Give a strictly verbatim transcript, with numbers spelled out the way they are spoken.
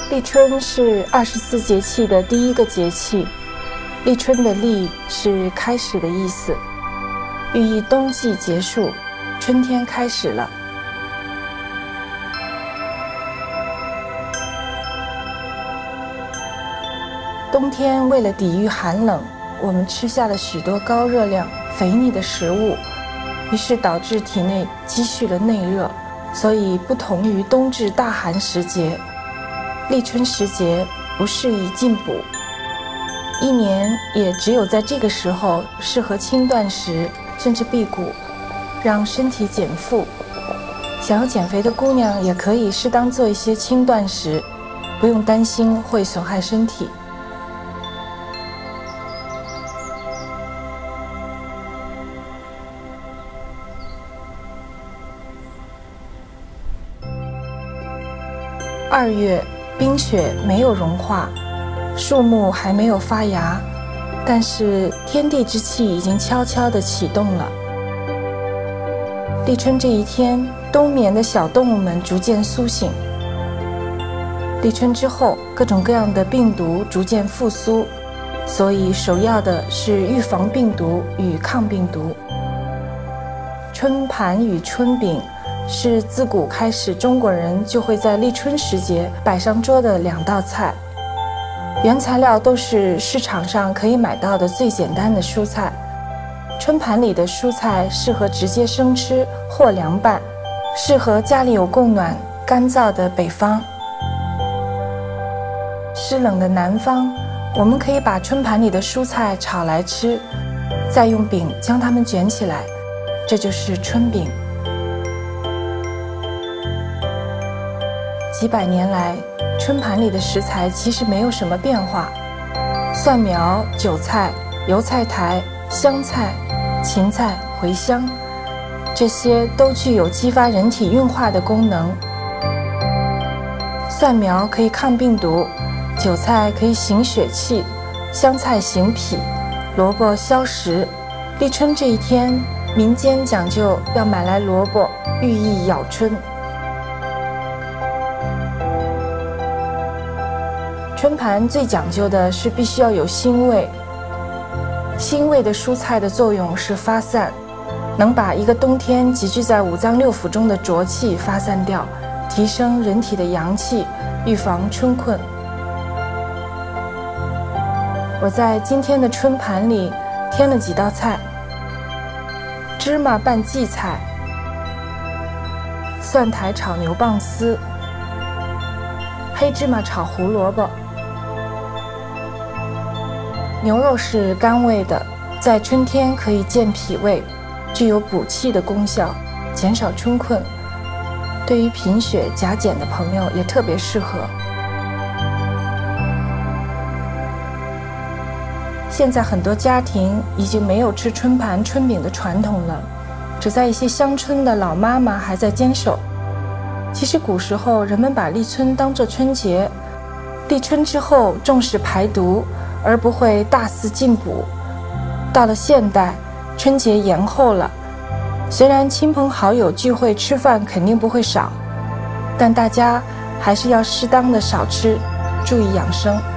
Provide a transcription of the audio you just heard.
立春是二十四节气的第一个节气，立春的立是开始的意思，寓意冬季结束，春天开始了。冬天为了抵御寒冷，我们吃下了许多高热量、肥腻的食物，于是导致体内积蓄了内热，所以不同于冬至大寒时节，立春时节不适宜进补。一年也只有在这个时候适合轻断食，甚至辟谷，让身体减负。想要减肥的姑娘也可以适当做一些轻断食，不用担心会损害身体。二月，冰雪没有融化，树木还没有发芽，但是天地之气已经悄悄地启动了。立春这一天，冬眠的小动物们逐渐苏醒。立春之后，各种各样的病毒逐渐复苏，所以首要的是预防病毒与抗病毒。春盘与春饼是自古开始中国人就会在立春时节摆上桌的两道菜，原材料都是市场上可以买到的最简单的蔬菜。春盘里的蔬菜适合直接生吃或凉拌，适合家里有供暖、干燥的北方。湿冷的南方，我们可以把春盘里的蔬菜炒来吃，再用饼将它们卷起来，这就是春饼。几百年来，春盘里的食材其实没有什么变化，蒜苗、韭菜、油菜苔、香菜、芹菜、茴香，这些都具有激发人体运化的功能。蒜苗可以抗病毒，韭菜可以行血气，香菜行脾，萝卜消食。立春这一天，民间讲究要买来萝卜，寓意咬春。春盘最讲究的是必须要有腥味，腥味的蔬菜的作用是发散，能把一个冬天集聚在五脏六腑中的浊气发散掉，提升人体的阳气，预防春困。我在今天的春盘里添了几道菜：芝麻拌荠菜、蒜苔炒牛蒡丝、黑芝麻炒胡萝卜。牛肉是甘味的，在春天可以健脾胃，具有补气的功效，减少春困。对于贫血、甲减的朋友也特别适合。现在很多家庭已经没有吃春盘、春饼的传统了，只在一些乡村的老妈妈还在坚守。其实古时候人们把立春当作春节，立春之后重视排毒，而不会大肆进补。到了现代，春节延后了，虽然亲朋好友聚会吃饭肯定不会少，但大家还是要适当的少吃，注意养生。